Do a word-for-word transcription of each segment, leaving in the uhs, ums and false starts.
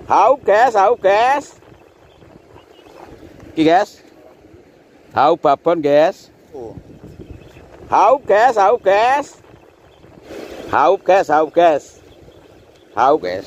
Haup guys, haup guys. Iki guys. Haup babon guys. Haup guys, haup guys. Haup guys, haup guys. Haup guys.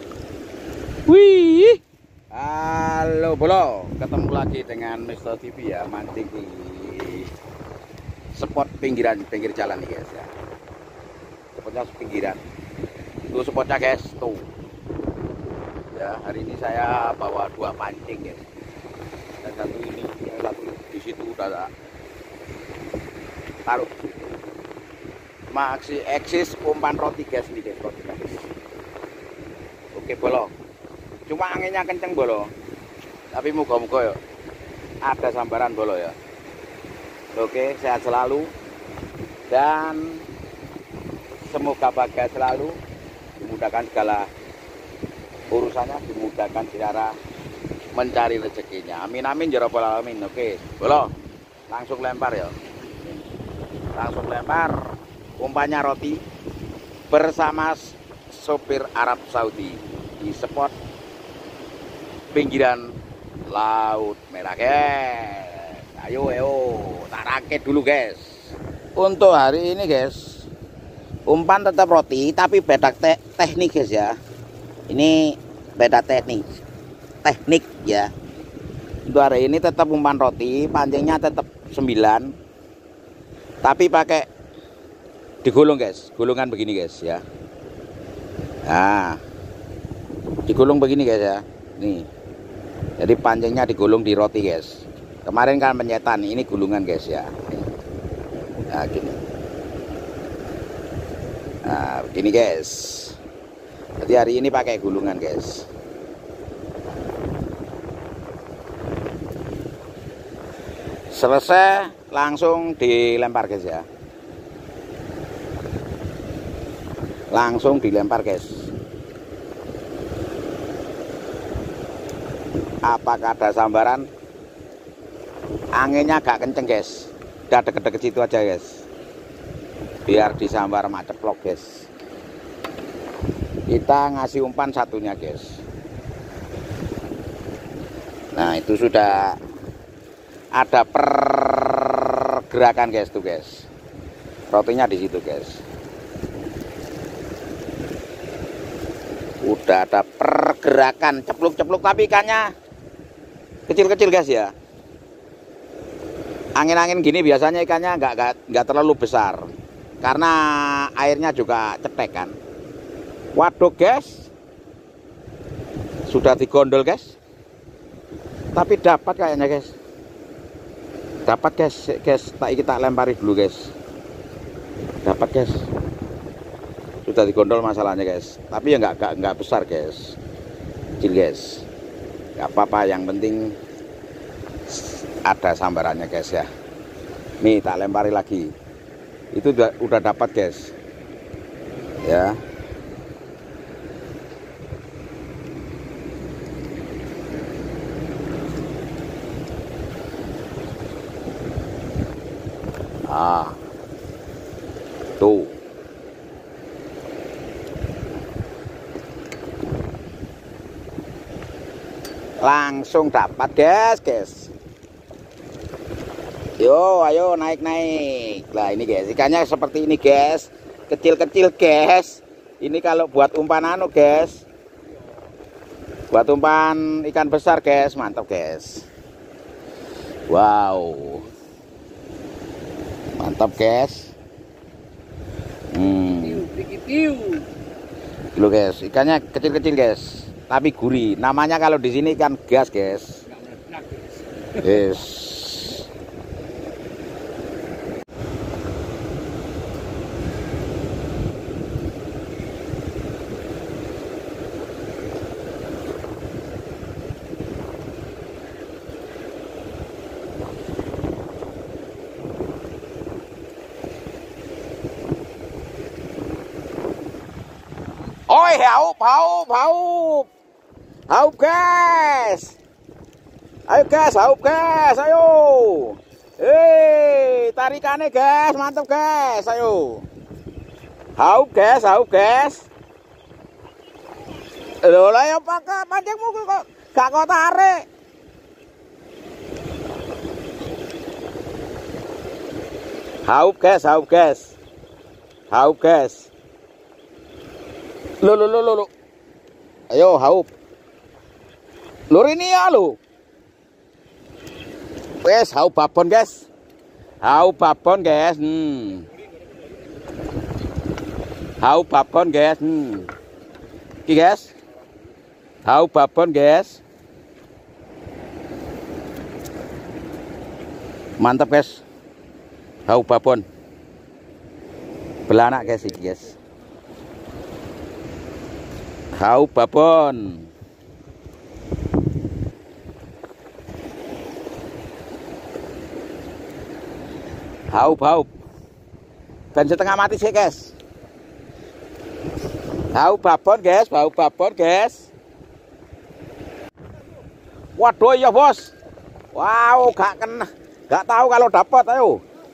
Wih. Halo bolo, ketemu lagi dengan Mister T V ya, mancing di spot pinggiran, pinggir jalan nih guys ya. Spotnya pinggiran. Itu spotnya guys, tuh. Ya, hari ini saya bawa dua pancing guys. Dan satu ini, yang satu di situ udah taruh. Maxi eksis umpan roti guys nih guys, roti guys. Oke bolo. Cuma anginnya kenceng bolo. Tapi moga-moga ya ada sambaran bolo ya. Oke, sehat selalu dan semoga bahagia selalu, dimudahkan segala urusannya, dimudahkan secara mencari rezekinya. Amin amin ya rabbal alamin. Oke, bolo. Langsung lempar ya. Langsung lempar umpannya roti bersama sopir Arab Saudi di spot pinggiran Laut Merah guys. Ayo ayo tak rakit dulu guys. Untuk hari ini guys, umpan tetap roti tapi beda te teknik guys ya. Ini beda teknik teknik ya. Untuk hari ini tetap umpan roti, pancingnya tetap sembilan, tapi pakai digulung guys, gulungan begini guys ya. Nah, digulung begini guys ya. Nih, jadi pancingnya digulung di roti guys. Kemarin kan penyetan, ini gulungan guys ya. Nah gini, nah begini guys. Jadi hari ini pakai gulungan guys. Selesai langsung dilempar guys ya. Langsung dilempar guys. Apakah ada sambaran? Anginnya agak kenceng guys. Udah deket-deket situ aja guys. Biar disambar mak ceplok guys. Kita ngasih umpan satunya guys. Nah itu sudah ada pergerakan guys tuh guys. Rotinya di situ guys. Udah ada pergerakan cepluk-cepluk, tapi ikannya kecil-kecil guys ya. Angin-angin gini biasanya ikannya nggak nggak terlalu besar karena airnya juga cetek kan. Waduh guys, sudah digondol guys, tapi dapat kayaknya guys. Dapat guys, guys, tak kita lempari dulu guys. Dapat guys. Sudah digondol masalahnya guys. Tapi ya nggak nggak nggak besar guys. Kecil guys. Nggak apa-apa, yang penting ada sambarannya guys ya. Nih tak lempari lagi. Itu udah udah dapat guys. Ya. Ah, tuh, langsung dapat guys, guys. Yo, ayo naik naik. Lah ini guys, ikannya seperti ini guys, kecil-kecil guys. Ini kalau buat umpan anu guys, buat umpan ikan besar guys, mantap guys. Wow. Mantap guys. Hmm. Loh guys, ikannya kecil-kecil guys, tapi gurih. Namanya kalau di sini ikan gas guys. Yes. Oi, haup, haup, haup. Haup guys. Ayo guys, haup guys, ayo. Hei, tarikannya guys, mantap guys, ayo. Haup guys, haup guys. Lho lah ya pakai pancingmu kok gak kok tarik. Haup guys, haup guys. Haup guys. Lo lo lo lo. Ayo haup. Lur ini ya lo. Wes haup babon guys. Haup babon guys. Hmm. Haup babon guys. Hmm. Iki guys. Haup babon guys. Mantap guys. Haup babon. Belanak guys iki guys. Haup babon. Haup haup. Ben setengah mati sih guys. Haup babon guys, haup babon guys. Waduh ya bos. Wow, gak kena. Gak tahu kalau dapat ayo.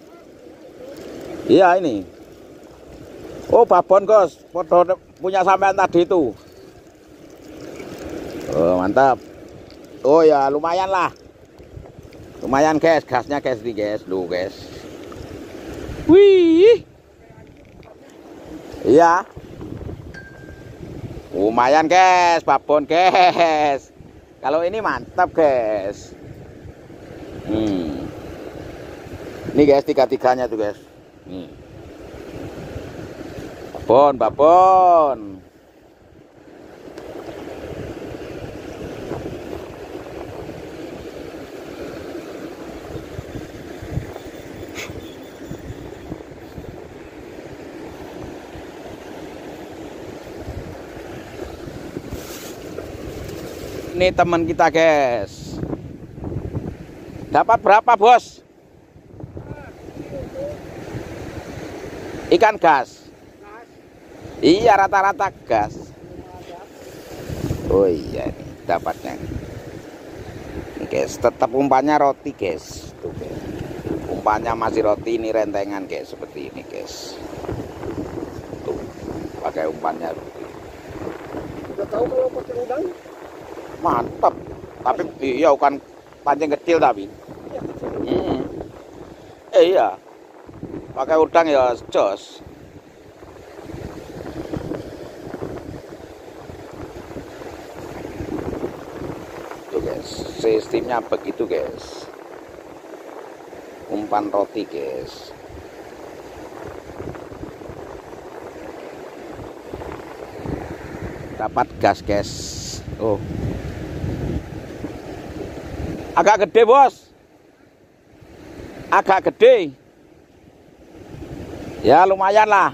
Iya ini. Oh babon guys, foto punya sampean tadi itu. Oh mantap. Oh ya lumayan lah. Lumayan guys, gasnya guys nih guys, lu guys. Wih. Iya. Lumayan guys, babon guys. Kalau ini mantap guys. Hmm. Ini guys tiga-tiganya tuh guys. Nih. Babon, babon. Ini teman kita guys. Dapat berapa bos? Ikan gas. Iya rata-rata gas. Oh iya nih dapatnya. Ini guys, tetap umpannya roti guys. Tuh guys. Umpannya masih roti, ini rentengan guys seperti ini guys. Tuh pakai umpannya roti. Udah tahu kalau pakai udang? Mantap. Tapi iya bukan pancing kecil tapi. Hmm. Eh, iya. Pakai udang ya jos. Tuh guys, sistemnya begitu guys. Umpan roti guys. Dapat gas guys. Oh. Agak gede bos. Agak gede. Ya lumayan lah.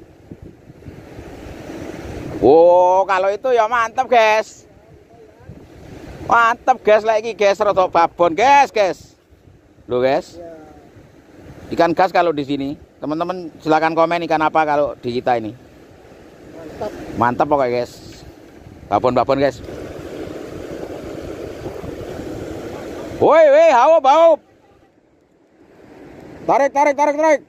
Wow kalau itu ya mantap guys. Mantap guys lagi guys, rotok babon guys guys. Loh guys. Ikan gas kalau di sini. Teman-teman silakan komen ikan apa kalau di kita ini. Mantap. Mantap pokoknya guys. Babon-babon guys. Woi woi haup haup. Tarik tarik tarik tarik.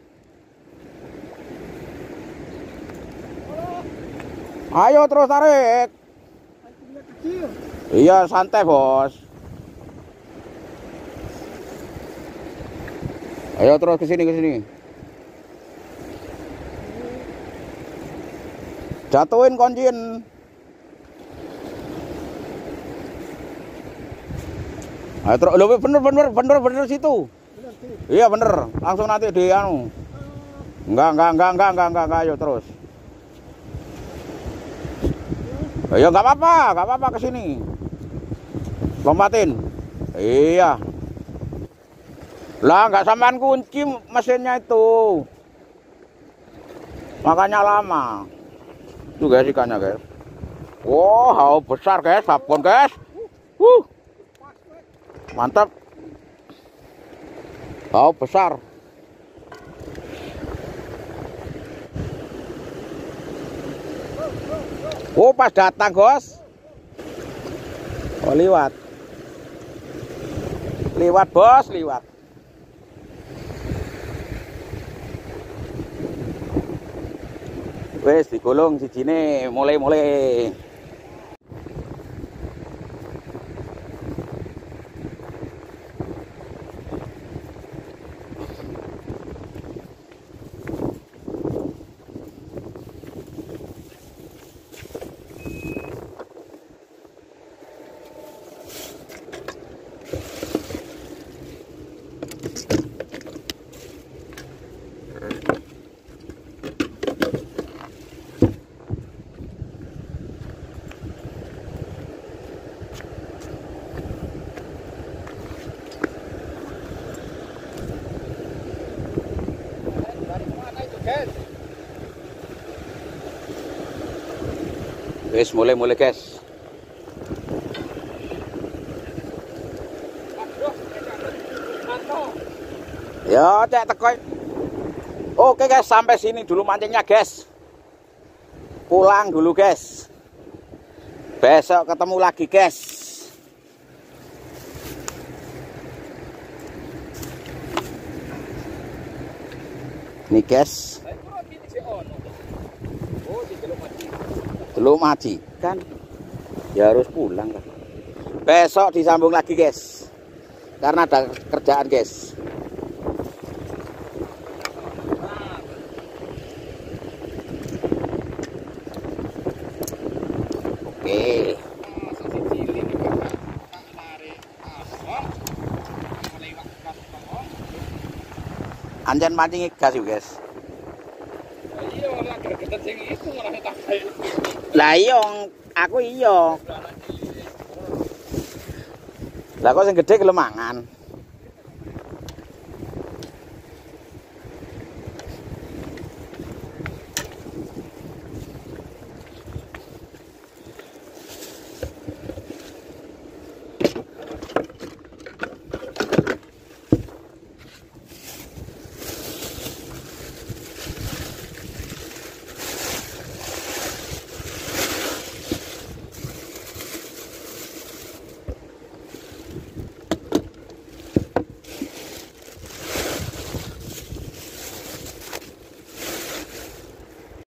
Ayo terus tarik. Iya santai bos. Ayo terus ke sini ke sini. Jatuhin koncin. Ayo terus, lo bener bener bener bener situ. Iya bener, langsung nanti di anu. Enggak enggak enggak enggak enggak enggak, enggak. Ayo terus. Ayo enggak apa-apa, enggak apa-apa ke sini. Lompatin. Iya. Lah enggak sampean kunci mesinnya itu. Makanya lama. Tuh guys ikannya guys. Wow, besar guys, babon guys. Wuh. Mantap. Oh besar. Oh pas datang bos. Oh liwat. Liwat bos, liwat. Wes digulung sijine mulai-mulai. Wis mulai-mulai guys. Ya cek teko. Oke guys, sampai sini dulu mancingnya guys. Pulang dulu guys. Besok ketemu lagi guys. Nih guys. Belum maji kan ya harus pulang kan. Besok disambung lagi guys, karena ada kerjaan guys. Oke, anjan mancing gas yuk guys. Lah iya, aku iya. Lah kok sing gede gelem mangan.